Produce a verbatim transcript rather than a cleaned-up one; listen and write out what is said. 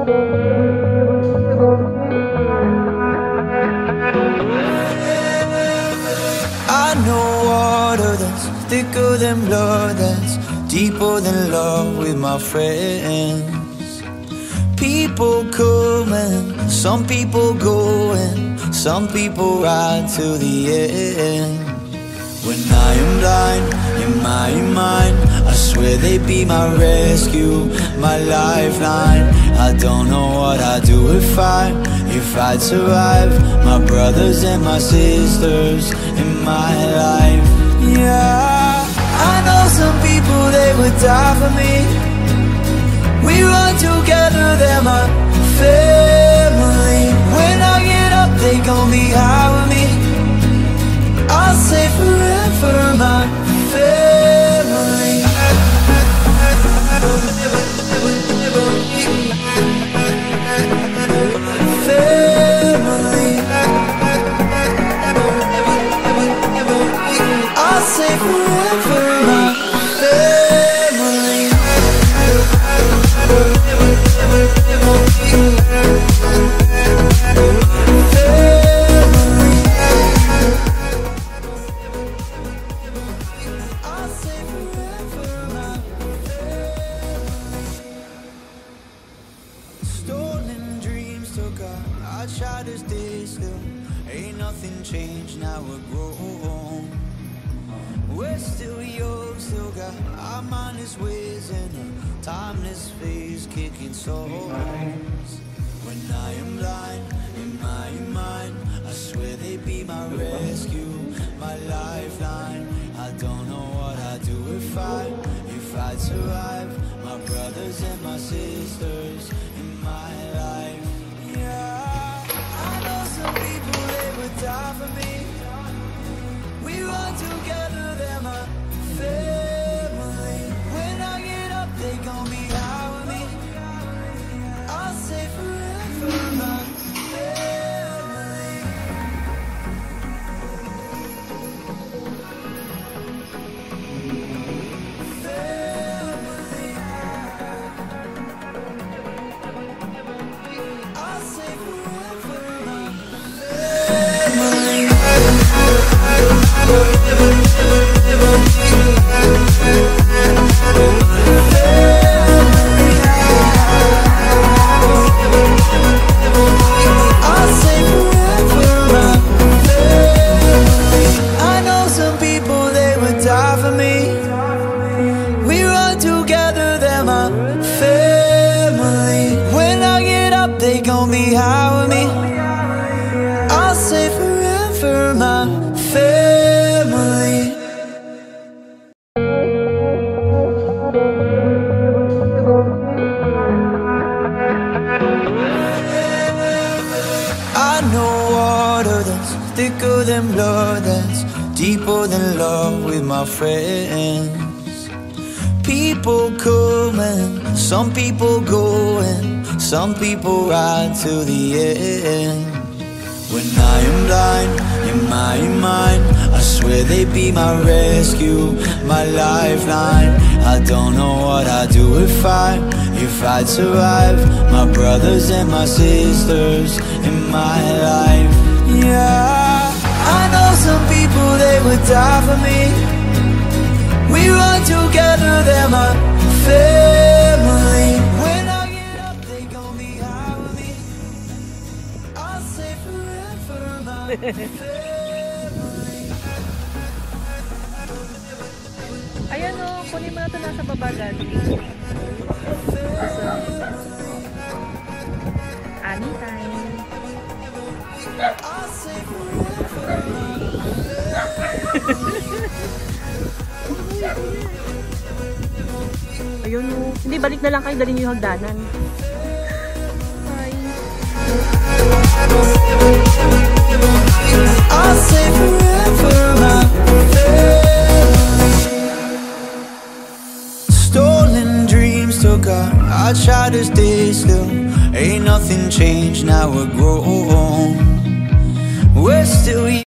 I know water that's thicker than blood, that's deeper than love with my friends. People coming, some people going, some people ride to the end. When I am blind, in my mind, I swear they'd be my rescue, my lifeline. I don't know what I'd do if I, if I'd survive. My brothers and my sisters in my life. Yeah, I know some people, they would die for me. We run together, they're my family. When I get up, they gon' be high with me. I'll say forever, my family. Family. I'll say forever, my family. Stolen dreams took off, I tried to stay still. Ain't nothing changed, now we're grown. We're still young, still got our mindless ways in a timeless phase, kicking songs. When I am blind, in my mind, I swear they'd be my rescue, my lifeline. I don't know what I'd do if I, if I'd survive. My brothers and my sisters in my life. Yeah, I know some people, they would die for me. We run together, they're my family. When I get up, they gon' be high with me. I'll say forever, my family. Family. I'll say forever, my family. I'll say forever, my family. I know some people, they would die for me. We run together, they're my family. When I get up, they gon' be high with me. I'll say forever, my family. I know water that's thicker than blood, that's deeper than love with my friends. People coming, some people going, some people ride to the end. When I am blind, in my mind, I swear they'd be my rescue, my lifeline. I don't know what I'd do if I, if I'd survive. My brothers and my sisters in my life. Yeah, I know some people, they would die for me. We run together, they're my family. When I get up, they gon' be high with me. I'll say forever, my family. Ayan o, kunin mo na ito nasa baba dati. Anytime. Ayun o. Hindi, balik na lang kayo. Dali niyo yung hagdanan. Bye. I'll say forever, my family. Stolen dreams took off, I tried to stay still. Ain't nothing changed, now we're grown. We're still